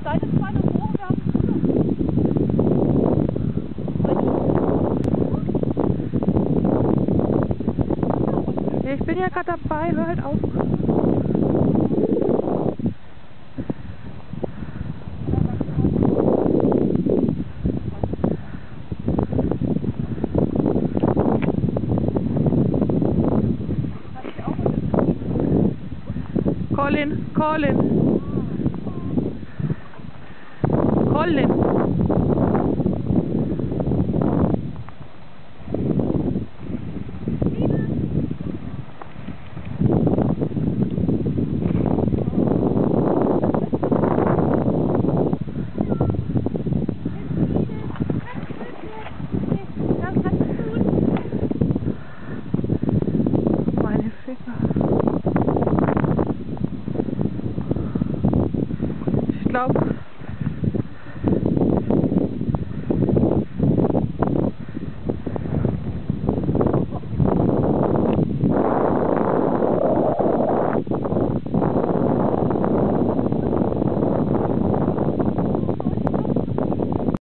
Seid ihr zwar noch hoch, wir haben ja, ich bin ja gerade dabei, hör halt auf. Colin. Meine Finger. Ich glaube,